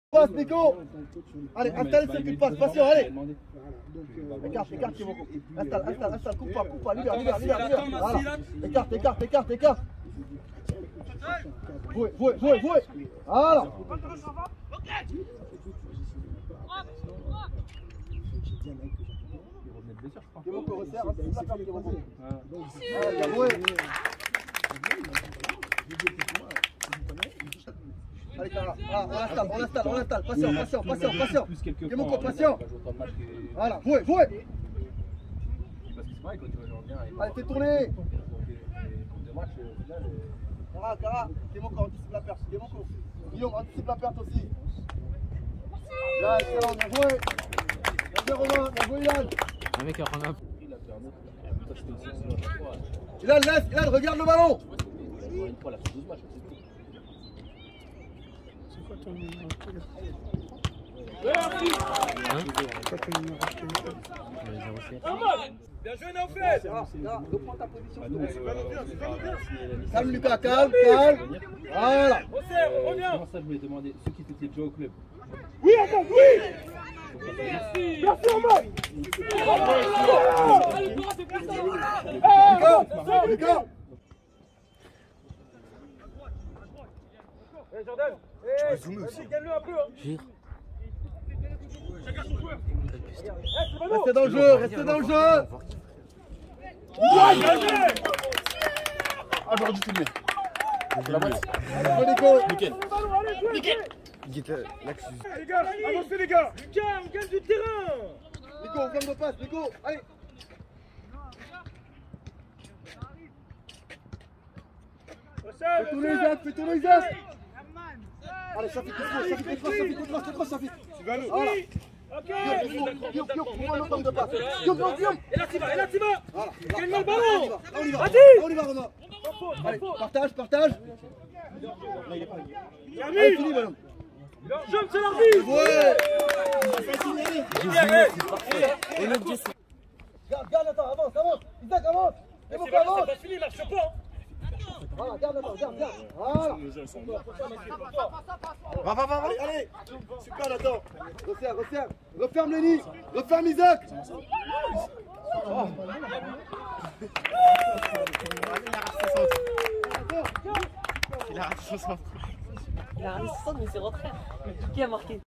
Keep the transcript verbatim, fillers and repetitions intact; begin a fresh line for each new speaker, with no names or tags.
Passe, Nico. Allez, installe celle qui passe, patient, allez. Écarte, écarte, Kimoko. Installe, installe, installe, coupe pas, coupe pas, libère, libère, libère, libère. Voilà. Écarte, écarte, écarte, écarte. Jouez, jouez, jouez, jouez. Voilà. Kimoko, resserre, anticipe la perte, Kimoko. Voilà, bien joué. Allez, Cara, ah, on l'installe, on l'installe, on l'installe, patient, patient, patient, patient. Kimoko, patient. Voilà, jouez, jouez. Allez, fais tourner. Cara, Cara, Kimoko, anticipe la perte, Kimoko. Guillaume, anticipe la perte aussi. Là, excellent, bien joué. Bien joué, Romain, bien joué, Ilan.
Un mec a pris un.
Ilan, laisse, Ilan, regarde le ballon.
C'est quoi ton numéro de téléphone?
Hein?
C'est quoi ton numéro de téléphone?
zéro sept.
Bien joué, Naufel.
Reprends ta position. Calme, Lucas, calme, calme. Voilà.
Resserre, reviens.
Comment ça, je voulais demander ceux qui étaient déjà au club.
Oui, attends, oui. Merci. Merci, Omar.
Lucas, Lucas.
Eh, Jordan. Eh, vas-y, gagne-le un peu. Hein.
Gire.
Chacun son joueur.
Restez dans le jeu, restez dans le jeu.
Ah, j'aurais dû filmer. C'est la boîte.
Allez, Nico.
Nickel.
Nickel.
Nickel. L'axe.
Les gars, avancez les gars. Lucas, on gagne du terrain.
Nico, on ferme de passe, Nico. Allez. Fais tourner Isaac, fais tourner Isaac. Allez, Shafik, Shafik, Shafik, Shafik, Shafik, Shafik.
Tu vas nous.
Voilà.
Ok.
Guillaume, Guillaume, Guillaume, prends un autre de passe. Guillaume, non, Guillaume.
Et là, tu vas, et là, tu vas.
Voilà.
Gagne-moi le ballon.
On y va,
Vas-y.
on y va, Romain.
Pas faute, pas
Allez,
faute.
partage, partage. Allez,
Termine.
fini, ballon.
Jeune, c'est l'arbitre.
Ouais.
Et le
Garde, garde, attends, avance, avance. Isaac, avance. Et
C'est
vous
pas,
avance.
c'est pas fini, marche pas. Hein.
Voilà, garde, attends, garde, garde. Voilà.
Va, va, va, va.
Allez, allez. Super, Nathan. Resserre, resserre. Referme les nids. Referme Isaac.
Il a raté son centre.
Il a raté son centre, mais c'est rentré. Qui a marqué?